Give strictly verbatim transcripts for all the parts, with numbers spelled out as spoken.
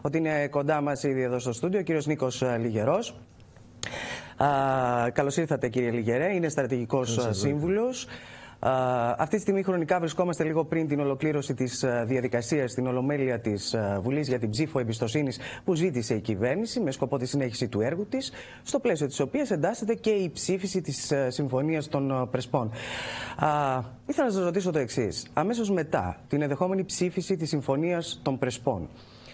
ότι είναι κοντά μας ήδη εδώ στο στούντιο ο κύριος Νίκος Λιγερός. Καλώς ήρθατε, κύριε Λιγερέ, είναι στρατηγικός σύμβουλος. Uh, αυτή τη στιγμή χρονικά βρισκόμαστε λίγο πριν την ολοκλήρωση της uh, διαδικασίας στην Ολομέλεια της uh, Βουλής για την ψήφο εμπιστοσύνης που ζήτησε η κυβέρνηση με σκοπό τη συνέχιση του έργου της, στο πλαίσιο της οποίας εντάσσεται και η ψήφιση της uh, Συμφωνίας των uh, Πρεσπών. Uh, ήθελα να σας ρωτήσω το εξής. Αμέσως μετά την ενδεχόμενη ψήφιση της Συμφωνίας των Πρεσπών,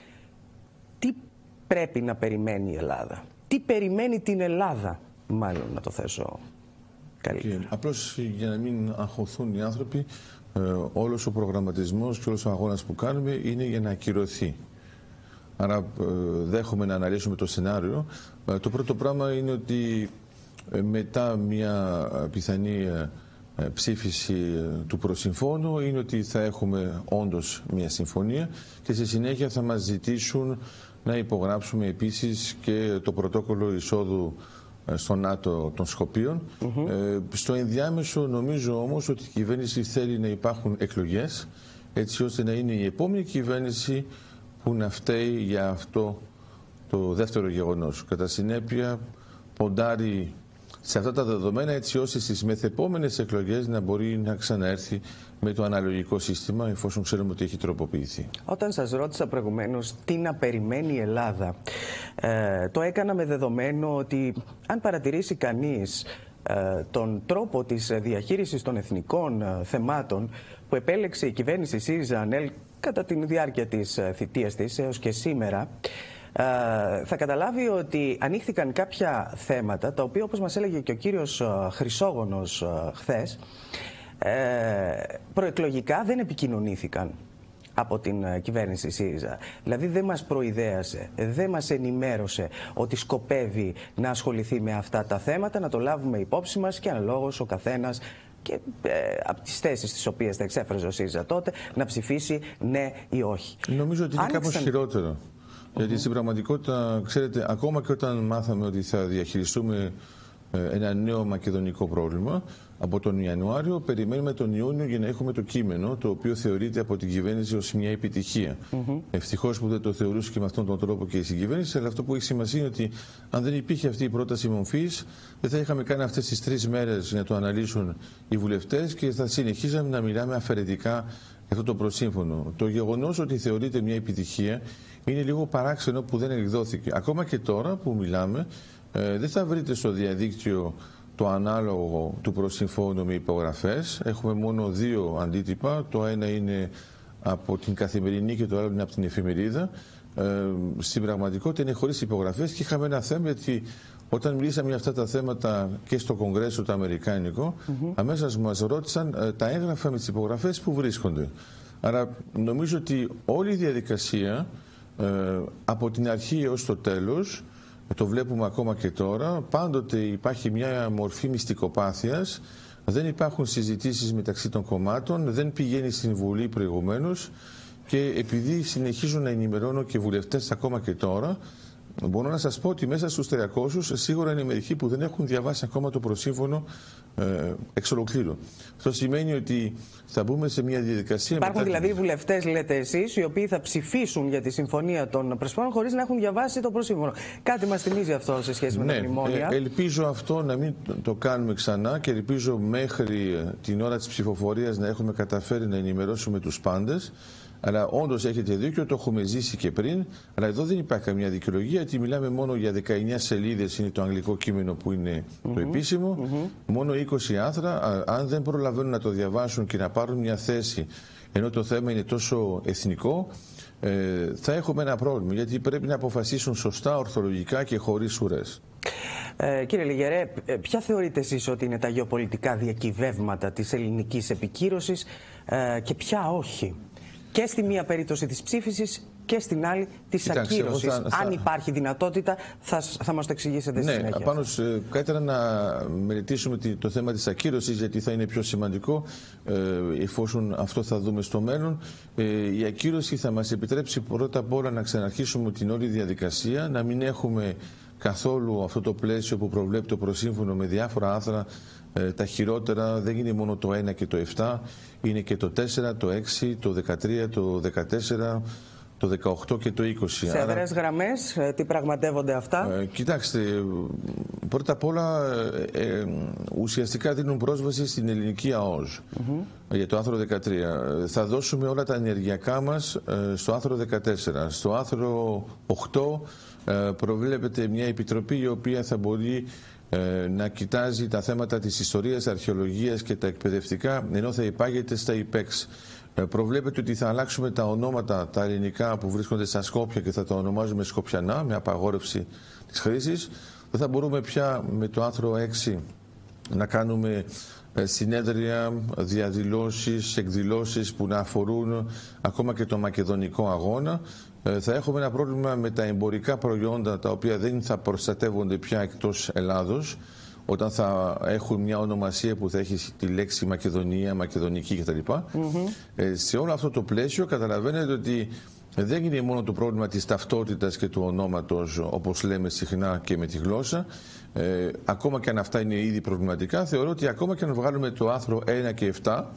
τι πρέπει να περιμένει η Ελλάδα? Τι περιμένει την Ελλάδα, μάλλον να το θέσω καλύτερα. Απλώς για να μην αγχωθούν οι άνθρωποι, ε, όλος ο προγραμματισμός και όλος ο αγώνας που κάνουμε είναι για να ακυρωθεί. Άρα ε, δέχομαι να αναλύσουμε το σενάριο. Ε, το πρώτο πράγμα είναι ότι ε, μετά μια πιθανή ε, ψήφιση ε, του προσυμφώνου είναι ότι θα έχουμε όντως μια συμφωνία και στη συνέχεια θα μας ζητήσουν να υπογράψουμε επίσης και το πρωτόκολλο εισόδου στο ΝΑΤΟ των Σκοπίων. Mm-hmm. ε, στο ενδιάμεσο νομίζω όμως ότι η κυβέρνηση θέλει να υπάρχουν εκλογές έτσι ώστε να είναι η επόμενη κυβέρνηση που να φταίει για αυτό το δεύτερο γεγονός. Κατά συνέπεια ποντάρει σε αυτά τα δεδομένα έτσι ώστε στις μεθεπόμενες εκλογές να μπορεί να ξαναέρθει με το αναλογικό σύστημα, εφόσον ξέρουμε ότι έχει τροποποιηθεί. Όταν σας ρώτησα προηγουμένως τι να περιμένει η Ελλάδα, ε, το έκανα με δεδομένο ότι αν παρατηρήσει κανείς ε, τον τρόπο της διαχείρισης των εθνικών ε, θεμάτων που επέλεξε η κυβέρνηση ΣΥΡΙΖΑ-ΑΝΕΛ κατά τη διάρκεια της θητείας της έως και σήμερα, Uh, θα καταλάβει ότι ανοίχθηκαν κάποια θέματα τα οποία, όπως μας έλεγε και ο κύριος uh, Χρυσόγονος uh, χθες, uh, προεκλογικά δεν επικοινωνήθηκαν από την uh, κυβέρνηση ΣΥΡΙΖΑ. Δηλαδή δεν μας προειδέασε, δεν μας ενημέρωσε ότι σκοπεύει να ασχοληθεί με αυτά τα θέματα, να το λάβουμε υπόψη μας και αναλόγως ο καθένας και ε, από τις θέσεις τις οποίες θα εξέφραζε ο ΣΥΡΙΖΑ τότε να ψηφίσει ναι ή όχι. Νομίζω ότι είναι Άνοιξαν... κάπως χειρότερο. Γιατί στην πραγματικότητα, ξέρετε, ακόμα και όταν μάθαμε ότι θα διαχειριστούμε ένα νέο μακεδονικό πρόβλημα, από τον Ιανουάριο περιμένουμε τον Ιούνιο για να έχουμε το κείμενο, το οποίο θεωρείται από την κυβέρνηση ως μια επιτυχία. Mm-hmm. Ευτυχώς που δεν το θεωρούσε και με αυτόν τον τρόπο και η συγκυβέρνηση, αλλά αυτό που έχει σημασία είναι ότι αν δεν υπήρχε αυτή η πρόταση μορφής, δεν θα είχαμε κάνει αυτές τις τρεις μέρες να το αναλύσουν οι βουλευτές και θα συνεχίζαμε να μιλάμε αφαιρετικά για αυτό το προσύμφωνο. Το γεγονός ότι θεωρείται μια επιτυχία είναι λίγο παράξενο που δεν εκδόθηκε. Ακόμα και τώρα που μιλάμε, ε, δεν θα βρείτε στο διαδίκτυο το ανάλογο του προσυμφώνου με υπογραφές. Έχουμε μόνο δύο αντίτυπα. Το ένα είναι από την Καθημερινή και το άλλο είναι από την Εφημερίδα. Ε, στην πραγματικότητα είναι χωρίς υπογραφές και είχαμε ένα θέμα γιατί όταν μιλήσαμε για αυτά τα θέματα και στο Κογκρέσο το Αμερικάνικο, mm-hmm. αμέσως μας ρώτησαν ε, τα έγγραφα με τις υπογραφές που βρίσκονται. Άρα νομίζω ότι όλη η διαδικασία Ε, από την αρχή έως το τέλος, το βλέπουμε ακόμα και τώρα, πάντοτε υπάρχει μια μορφή μυστικοπάθειας, δεν υπάρχουν συζητήσεις μεταξύ των κομμάτων, δεν πηγαίνει στην Βουλή προηγουμένως και επειδή συνεχίζουν να ενημερώνω και βουλευτές ακόμα και τώρα, μπορώ να σας πω ότι μέσα στους τριακόσιους σίγουρα είναι μερικοί που δεν έχουν διαβάσει ακόμα το προσύμφωνο ε, εξ ολοκλήρου. Αυτό σημαίνει ότι θα μπούμε σε μια διαδικασία... Υπάρχουν μετά... δηλαδή βουλευτές, λέτε εσείς, οι οποίοι θα ψηφίσουν για τη Συμφωνία των Πρεσπών χωρίς να έχουν διαβάσει το προσύμφωνο. Κάτι μας θυμίζει αυτό σε σχέση με ναι, τα μνημόνια. Ε, ελπίζω αυτό να μην το κάνουμε ξανά και ελπίζω μέχρι την ώρα της ψηφοφορίας να έχουμε καταφέρει να ενημερώσουμε τους πάντες. Αλλά όντως έχετε δίκιο, το έχουμε ζήσει και πριν. Αλλά εδώ δεν υπάρχει καμία δικαιολογία, γιατί μιλάμε μόνο για δεκαεννιά σελίδες, είναι το αγγλικό κείμενο που είναι mm-hmm. το επίσημο. Mm-hmm. Μόνο είκοσι άρθρα. Αν δεν προλαβαίνουν να το διαβάσουν και να πάρουν μια θέση, ενώ το θέμα είναι τόσο εθνικό, ε, θα έχουμε ένα πρόβλημα. Γιατί πρέπει να αποφασίσουν σωστά, ορθολογικά και χωρίς ουρές. Ε, κύριε Λιγερέ, ποια θεωρείτε εσείς ότι είναι τα γεωπολιτικά διακυβεύματα της ελληνικής επικύρωσης ε, και ποια όχι? Και στη μία περίπτωση της ψήφισης και στην άλλη της ακύρωσης. Θα, θα... Αν υπάρχει δυνατότητα, θα, θα μας το εξηγήσετε στη ναι, συνέχεια. Πάνω σε, καλύτερα να μελετήσουμε το θέμα της ακύρωσης, γιατί θα είναι πιο σημαντικό, ε, εφόσον αυτό θα δούμε στο μέλλον. Ε, η ακύρωση θα μας επιτρέψει πρώτα απ' όλα να ξαναρχίσουμε την όλη διαδικασία, να μην έχουμε καθόλου αυτό το πλαίσιο που προβλέπει το προσύμφωνο με διάφορα άρθρα. Ε, τα χειρότερα δεν είναι μόνο το ένα και το επτά, είναι και το τέσσερα, το έξι, το δεκατρία, το δεκατέσσερα, το δεκαοκτώ και το είκοσι. Σε αδρές γραμμές, τι πραγματεύονται αυτά? Ε, κοιτάξτε, πρώτα απ' όλα ε, ε, ουσιαστικά δίνουν πρόσβαση στην ελληνική ΑΟΣ mm-hmm. για το άρθρο δεκατρία. Θα δώσουμε όλα τα ενεργειακά μας ε, στο άρθρο δεκατέσσερα. Στο άρθρο οκτώ ε, προβλέπεται μια επιτροπή η οποία θα μπορεί ε, να κοιτάζει τα θέματα της ιστορίας, αρχαιολογίας και τα εκπαιδευτικά, ενώ θα υπάγεται στα ΙΠΕΞ. Προβλέπεται ότι θα αλλάξουμε τα ονόματα, τα ελληνικά που βρίσκονται στα Σκόπια και θα τα ονομάζουμε Σκοπιανά, με απαγόρευση της χρήσης. Δεν θα μπορούμε πια με το άρθρο έξι να κάνουμε συνέδρια, διαδηλώσεις, εκδηλώσεις που να αφορούν ακόμα και το μακεδονικό αγώνα. Θα έχουμε ένα πρόβλημα με τα εμπορικά προϊόντα τα οποία δεν θα προστατεύονται πια εκτός Ελλάδος, όταν θα έχουν μια ονομασία που θα έχει τη λέξη Μακεδονία, Μακεδονική κτλ. Mm-hmm. ε, σε όλο αυτό το πλαίσιο καταλαβαίνετε ότι δεν είναι μόνο το πρόβλημα της ταυτότητας και του ονόματος, όπως λέμε συχνά και με τη γλώσσα. Ε, ακόμα και αν αυτά είναι ήδη προβληματικά, θεωρώ ότι ακόμα και αν βγάλουμε το άρθρο ένα και επτά,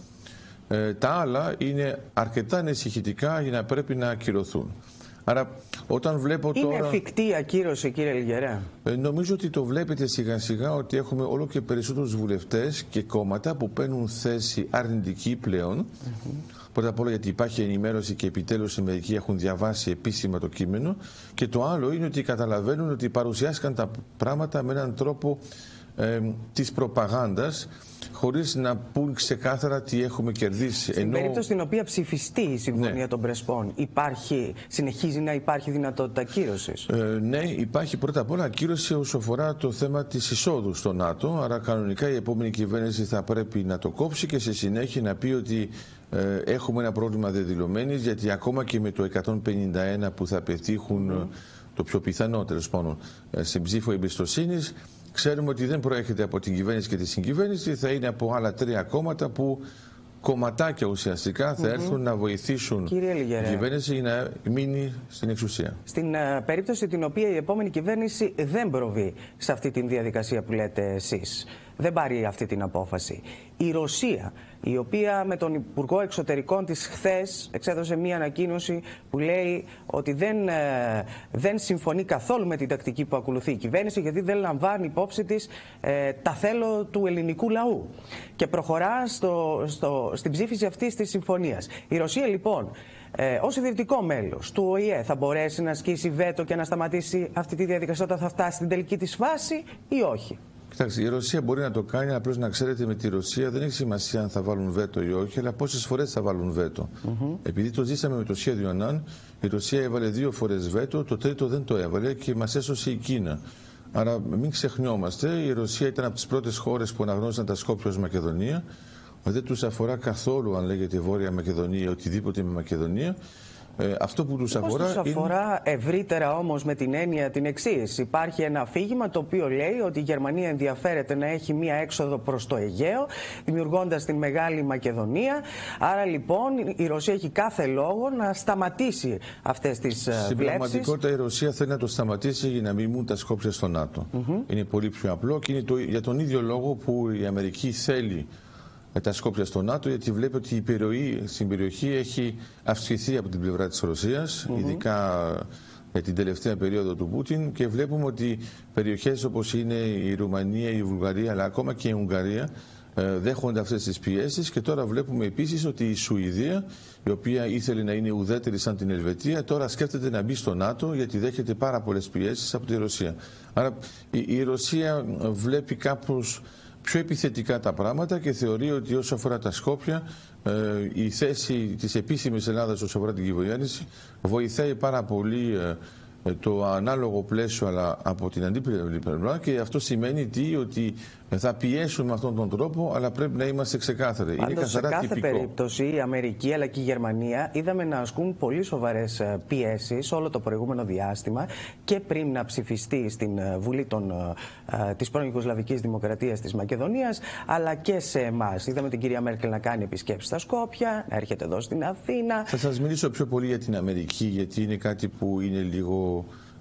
ε, τα άλλα είναι αρκετά ανησυχητικά για να πρέπει να ακυρωθούν. Άρα, όταν βλέπω είναι τώρα... εφικτή η ακύρωση, κύριε Λιγερά? Ε, νομίζω ότι το βλέπετε σιγά σιγά ότι έχουμε όλο και περισσότερους βουλευτές και κόμματα που παίρνουν θέση αρνητική πλέον. Mm-hmm. Πρώτα απ' όλα γιατί υπάρχει ενημέρωση και επιτέλους οι μερικοί έχουν διαβάσει επίσημα το κείμενο. Και το άλλο είναι ότι καταλαβαίνουν ότι παρουσιάστηκαν τα πράγματα με έναν τρόπο ε, της προπαγάνδας, χωρίς να πούν ξεκάθαρα τι έχουμε κερδίσει. Στην Ενώ... περίπτωση στην οποία ψηφιστεί η Συμφωνία ναι. των Πρεσπών, υπάρχει, συνεχίζει να υπάρχει δυνατότητα ακύρωσης? Ε, ναι, υπάρχει πρώτα απ' όλα ακύρωση όσο αφορά το θέμα της εισόδου στο ΝΑΤΟ. Άρα κανονικά η επόμενη κυβέρνηση θα πρέπει να το κόψει και σε συνέχεια να πει ότι ε, έχουμε ένα πρόβλημα δεδηλωμένης, γιατί ακόμα και με το εκατόν πενήντα ένα που θα πετύχουν mm. το πιο πιθανό τέλος πάντων σε ψήφο εμπιστοσύνης, ξέρουμε ότι δεν προέρχεται από την κυβέρνηση και τη συγκυβέρνηση, θα είναι από άλλα τρία κόμματα που κομματάκια ουσιαστικά θα έρθουν mm-hmm. να βοηθήσουν την κυβέρνηση για να μείνει στην εξουσία. Στην uh, περίπτωση την οποία η επόμενη κυβέρνηση δεν προβεί σε αυτή τη διαδικασία που λέτε εσείς, δεν πάρει αυτή την απόφαση, η Ρωσία, η οποία με τον Υπουργό Εξωτερικών της χθες εξέδωσε μία ανακοίνωση που λέει ότι δεν, ε, δεν συμφωνεί καθόλου με την τακτική που ακολουθεί η κυβέρνηση, γιατί δεν λαμβάνει υπόψη της ε, τα θέλω του ελληνικού λαού και προχωρά στο, στο, στην ψήφιση αυτής της συμφωνίας. Η Ρωσία λοιπόν ε, ως ιδρυτικό μέλος του Ο Η Ε θα μπορέσει να ασκήσει βέτο και να σταματήσει αυτή τη διαδικασία όταν θα φτάσει στην τελική της φάση ή όχι? Κοιτάξτε, η Ρωσία μπορεί να το κάνει, απλώς να ξέρετε με τη Ρωσία δεν έχει σημασία αν θα βάλουν βέτο ή όχι, αλλά πόσες φορές θα βάλουν βέτο. Mm-hmm. Επειδή το ζήσαμε με το σχέδιο Ανάν, η Ρωσία έβαλε δύο φορές βέτο, το τρίτο δεν το έβαλε και μας έσωσε η Κίνα. Άρα μην ξεχνιόμαστε, η Ρωσία ήταν από τις πρώτες χώρες που αναγνώρισαν τα Σκόπια ως Μακεδονία. Δεν τους αφορά καθόλου αν λέγεται Βόρεια Μακεδονία ή οτιδήποτε με Μακεδονία. Ε, αυτό που τους αφορά, τους αφορά είναι... ευρύτερα όμως με την έννοια την εξής. Υπάρχει ένα αφήγημα το οποίο λέει ότι η Γερμανία ενδιαφέρεται να έχει μία έξοδο προς το Αιγαίο, δημιουργώντας την Μεγάλη Μακεδονία. Άρα λοιπόν η Ρωσία έχει κάθε λόγο να σταματήσει αυτές τις βλέψεις. Στην πραγματικότητα η Ρωσία θέλει να το σταματήσει για να μην μείνουν τα Σκόπια στο ΝΑΤΟ. Mm-hmm. Είναι πολύ πιο απλό και είναι το, για τον ίδιο λόγο που η Αμερική θέλει τα Σκόπια στο ΝΑΤΟ, γιατί βλέπει ότι η επιρροή στην περιοχή έχει αυξηθεί από την πλευρά της Ρωσίας, mm-hmm. ειδικά για την τελευταία περίοδο του Πούτιν, και βλέπουμε ότι περιοχές όπως είναι η Ρουμανία, η Βουλγαρία, αλλά ακόμα και η Ουγγαρία δέχονται αυτές τις πιέσεις, και τώρα βλέπουμε επίσης ότι η Σουηδία, η οποία ήθελε να είναι ουδέτερη σαν την Ελβετία, τώρα σκέφτεται να μπει στο ΝΑΤΟ γιατί δέχεται πάρα πολλές πιέσεις από τη Ρωσία. Άρα η, η Ρωσία βλέπει κάπως πιο επιθετικά τα πράγματα και θεωρεί ότι όσο αφορά τα Σκόπια, ε, η θέση της επίσημης Ελλάδας όσο αφορά την κυβέρνηση βοηθάει πάρα πολύ ε, το ανάλογο πλαίσιο, αλλά από την αντίπλευρη πλευρά, και αυτό σημαίνει τι, ότι θα πιέσουν με αυτόν τον τρόπο, αλλά πρέπει να είμαστε ξεκάθαροι. Πάντως, είναι καθαρά σε κάθε τυπικό. περίπτωση η Αμερική αλλά και η Γερμανία είδαμε να ασκούν πολύ σοβαρές πιέσεις όλο το προηγούμενο διάστημα και πριν να ψηφιστεί στην Βουλή των, της πρώην Ιουγκοσλαβικής Δημοκρατίας της Μακεδονίας, αλλά και σε εμάς. Είδαμε την κυρία Μέρκελ να κάνει επισκέψεις στα Σκόπια, να έρχεται εδώ στην Αθήνα. Θα σας μιλήσω πιο πολύ για την Αμερική, γιατί είναι κάτι που είναι λίγο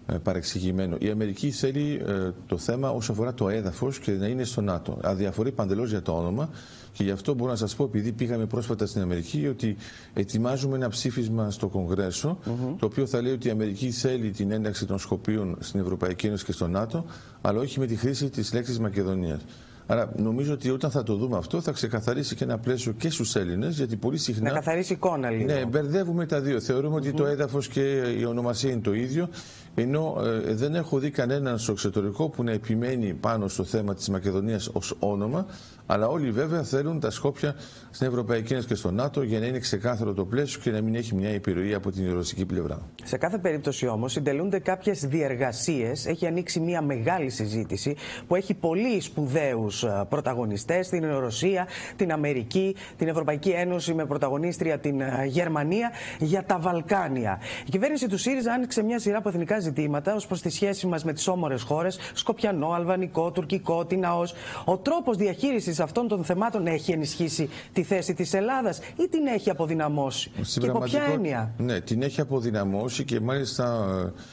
παρεξηγημένο. Η Αμερική θέλει ε, το θέμα όσο αφορά το έδαφος και να είναι στο ΝΑΤΟ. Αδιαφορεί παντελώς για το όνομα και γι' αυτό μπορώ να σας πω, επειδή πήγαμε πρόσφατα στην Αμερική, ότι ετοιμάζουμε ένα ψήφισμα στο Κογκρέσο, mm-hmm. το οποίο θα λέει ότι η Αμερική θέλει την ένταξη των Σκοπίων στην Ευρωπαϊκή Ένωση και στο ΝΑΤΟ, αλλά όχι με τη χρήση της λέξης Μακεδονίας. Άρα νομίζω ότι όταν θα το δούμε αυτό θα ξεκαθαρίσει και ένα πλαίσιο και στους Έλληνες, γιατί πολύ συχνά... Να καθαρίσει εικόνα λίγο. Ναι, μπερδεύουμε τα δύο. Θεωρούμε ότι mm-hmm. το έδαφος και η ονομασία είναι το ίδιο, ενώ ε, δεν έχω δει κανέναν στο εξωτερικό που να επιμένει πάνω στο θέμα της Μακεδονίας ως όνομα, αλλά όλοι βέβαια θέλουν τα Σκόπια στην Ευρωπαϊκή Ένωση και στο ΝΑΤΟ για να είναι ξεκάθαρο το πλαίσιο και να μην έχει μια επιρροή από την ρωσική πλευρά. Σε κάθε περίπτωση όμως συντελούνται κάποιες διεργασίες. Έχει ανοίξει μια μεγάλη συζήτηση που έχει πολύ σπουδαίους πρωταγωνιστές, την Ρωσία, την Αμερική, την Ευρωπαϊκή Ένωση με πρωταγωνίστρια την Γερμανία, για τα Βαλκάνια. Η κυβέρνηση του ΣΥΡΙΖΑ άνοιξε μια σειρά από εθνικά ζητήματα ως προς τη σχέση μας με τις όμορες χώρες, σκοπιανό, αλβανικό, τουρκικό, τιναός. Ο τρόπος διαχείρισης αυτών των θεμάτων έχει ενισχύσει τη θέση της Ελλάδας ή την έχει αποδυναμώσει? Στην και υπό ποια έννοια? Ναι, την έχει αποδυναμώσει και μάλιστα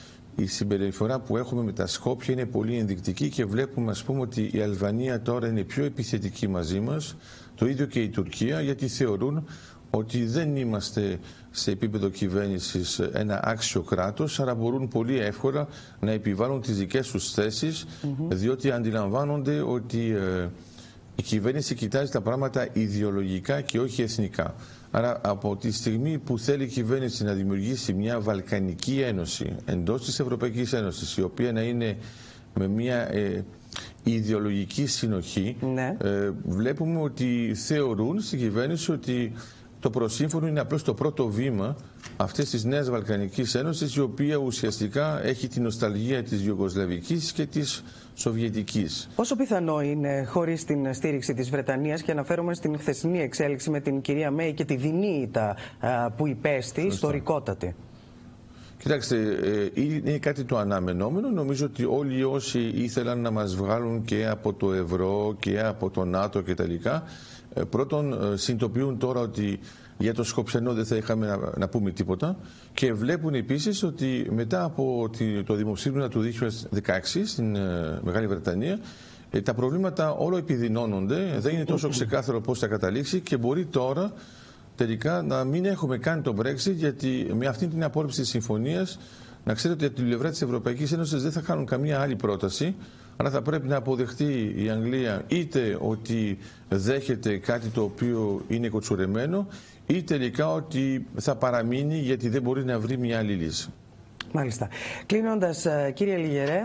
η συμπεριφορά που έχουμε με τα Σκόπια είναι πολύ ενδεικτική και βλέπουμε, ας πούμε, ότι η Αλβανία τώρα είναι πιο επιθετική μαζί μας, το ίδιο και η Τουρκία, γιατί θεωρούν ότι δεν είμαστε σε επίπεδο κυβέρνησης ένα άξιο κράτος, άρα μπορούν πολύ εύκολα να επιβάλλουν τις δικές τους θέσεις, mm-hmm. διότι αντιλαμβάνονται ότι ε, η κυβέρνηση κοιτάζει τα πράγματα ιδεολογικά και όχι εθνικά. Άρα από τη στιγμή που θέλει η κυβέρνηση να δημιουργήσει μια Βαλκανική Ένωση εντός της Ευρωπαϊκής Ένωσης, η οποία να είναι με μια ε, ιδεολογική συνοχή, ναι. ε, βλέπουμε ότι θεωρούν στην κυβέρνηση ότι το προσύμφωνο είναι απλώς το πρώτο βήμα αυτής της νέας Βαλκανικής Ένωσης, η οποία ουσιαστικά έχει την νοσταλγία της Ιουγκοσλαβικής και της Σοβιετικής. Πόσο πιθανό είναι, χωρίς την στήριξη της Βρετανίας, και αναφέρομαι στην χθεσινή εξέλιξη με την κυρία Μέη και τη δεινή ήττα που υπέστη, ιστορικότατη? Κοιτάξτε, είναι κάτι το αναμενόμενο. Νομίζω ότι όλοι όσοι ήθελαν να μας βγάλουν και από το ευρώ και από το ΝΑΤΟ και τα λοιπά, πρώτον συνειδητοποιούν τώρα ότι για το Σκοπιανό δεν θα είχαμε να, να πούμε τίποτα, και βλέπουν επίσης ότι μετά από το δημοψήφισμα του δύο χιλιάδες δεκαέξι στην Μεγάλη Βρετανία, τα προβλήματα όλο επιδεινώνονται, δεν είναι τόσο ξεκάθαρο πώς θα καταλήξει και μπορεί τώρα τελικά να μην έχουμε κάνει το Brexit, γιατί με αυτή την απόρριψη της συμφωνίας, να ξέρετε ότι από την πλευρά της Ευρωπαϊκής Ένωσης δεν θα κάνουν καμία άλλη πρόταση, αλλά θα πρέπει να αποδεχτεί η Αγγλία είτε ότι δέχεται κάτι το οποίο είναι κοτσουρεμένο, ή τελικά ότι θα παραμείνει γιατί δεν μπορεί να βρει μια άλλη λύση. Μάλιστα. Κλείνοντας, κύριε Λιγερέ,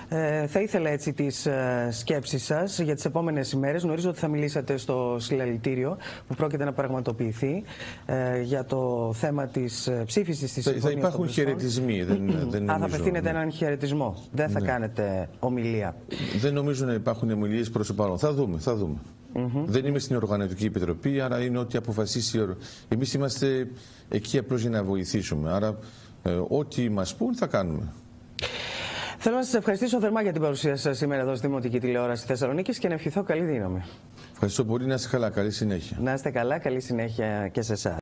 θα ήθελα έτσι τις σκέψεις σας για τις επόμενες ημέρες. Γνωρίζω ότι θα μιλήσατε στο συλλαλητήριο που πρόκειται να πραγματοποιηθεί για το θέμα της ψήφισης της συμφωνίας. Θα υπάρχουν χαιρετισμοί. Δεν, δεν Α, θα απευθύνετε έναν χαιρετισμό. Δεν θα ναι. κάνετε ομιλία. Δεν νομίζω να υπάρχουν ομιλίες προς το παρόν. Θα δούμε, θα δούμε. Mm-hmm. Δεν είμαι στην Οργανωτική Επιτροπή, άρα είναι ό,τι αποφασίσει. Εμείς είμαστε εκεί απλώς για να βοηθήσουμε. Άρα Ε, ό,τι μας πούν θα κάνουμε. Θέλω να σας ευχαριστήσω θερμά για την παρουσία σας σήμερα εδώ στη Δημοτική Τηλεόραση Θεσσαλονίκης και να ευχηθώ καλή δύναμη. Ευχαριστώ πολύ, να είστε καλά, καλή συνέχεια. Να είστε καλά, καλή συνέχεια και σε εσάς.